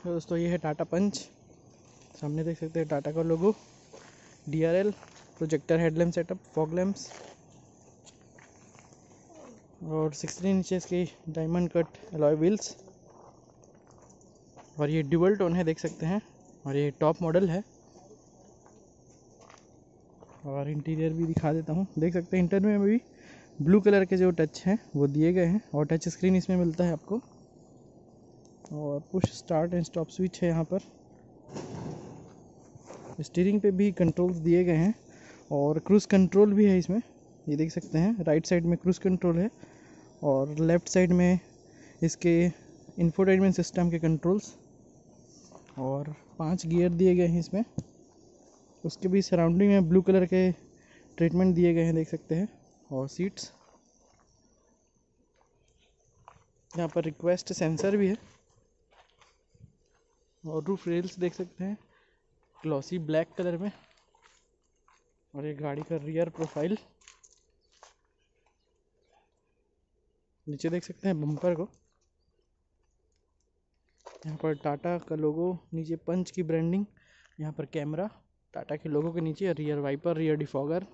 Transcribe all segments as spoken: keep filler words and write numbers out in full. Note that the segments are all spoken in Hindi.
तो दोस्तों ये है टाटा पंच। सामने देख सकते हैं टाटा का logo, D R L, projector headlamp setup, fog lamps और सिक्सटीन इंचेस की डायमंड कट अलॉय व्हील्स। और ये ड्यूअल टोन है, देख सकते हैं, और ये टॉप मॉडल है। और इंटीरियर भी दिखा देता हूँ, देख सकते हैं इंटीरियर में भी ब्लू कलर के जो टच हैं वो दिए गए हैं और टच स्क्रीन इसमें मिलता है आपको। और push start and stop switch है यहाँ पर। स्टीयरिंग पे भी कंट्रोल्स दिए गए हैं और क्रूज़ कंट्रोल भी है इसमें, ये देख सकते हैं। राइट साइड में क्रूज़ कंट्रोल है और लेफ़्ट साइड में इसके इंफोटेनमेंट सिस्टम के कंट्रोल्स। और पांच गियर दिए गए हैं इसमें। उसके भी सराउंडिंग में ब्लू कलर के ट्रीटमेंट दिए गए हैं, देख सकते हैं। और सीट्स, यहाँ पर रिक्वेस्ट सेंसर भी है। और रूफ रेल्स देख सकते हैं ग्लॉसी ब्लैक कलर में। और ये गाड़ी का रियर प्रोफाइल, नीचे देख सकते हैं बम्पर को। यहाँ पर टाटा का लोगो, नीचे पंच की ब्रांडिंग, यहाँ पर कैमरा टाटा के लोगो के नीचे, रियर वाइपर, रियर डिफॉगर।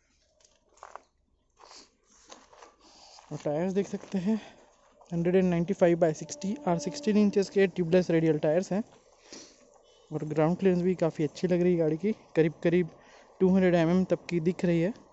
और टायर्स देख सकते हैं hundred ninety five by sixty R sixteen inches के ट्यूबलेस रेडियल टायर्स हैं। और ग्राउंड क्लियरेंस भी काफ़ी अच्छी लग रही है गाड़ी की, करीब करीब टू हंड्रेड एम एम तक की दिख रही है।